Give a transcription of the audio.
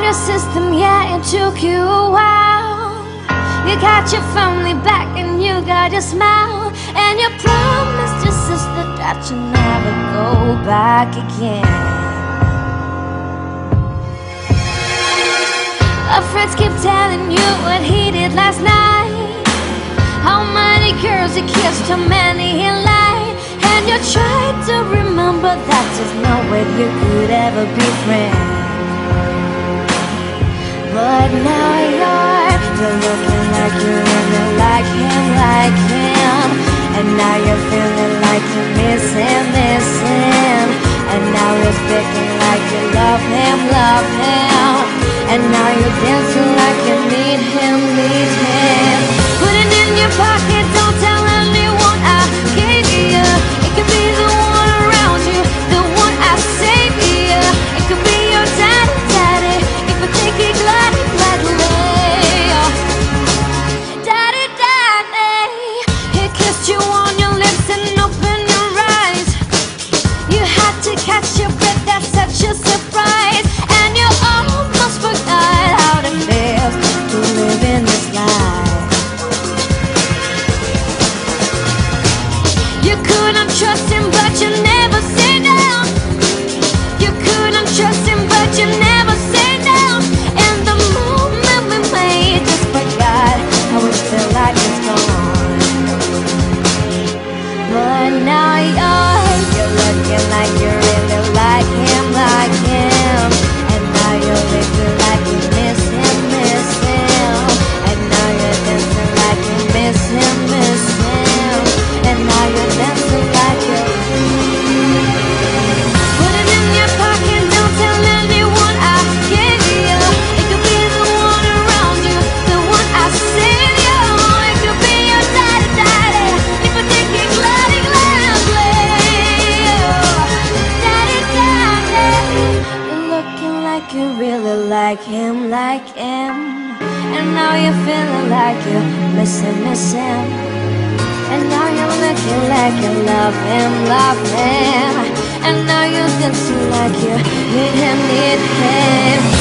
your system, yeah, it took you a while. You got your family back and you got your smile, and you promised your sister that you'll never go back again. Our friends keep telling you what he did last night, how many girls he kissed, how many he lied, and you tried to remember that there's no way you could ever be friends. But now you're looking like you really like him, and now you're feeling like you miss him, and now you're speaking like you love him, and now you're dancing like you need him. Put it in your pocket, don't tell anyone I gave you. It could be the one around you, the one I saved you. It could be your daddy, if I take it gladly. Daddy, he kissed you on your lips and opened your eyes. You had to catch your breath, that's such a surprise. And you almost forgot how it feels to live in this life. You couldn't trust him, but you never say no. You couldn't trust him, but you never say no. And the moment we made, just forgot how it felt like it's gone. But now you're looking like you really like him, and now you're living like you miss him, and now you're dancing like you miss him, and now you're dancing like you. Put it in your pocket, don't tell anyone I gave you. It could be the one around you, the one I saved you. It could be your daddy, if I take it gladly. Daddy, you're looking like you really like him, and now you're feeling like you miss him, and now you're looking like you love him, and now you're dancing like you need him.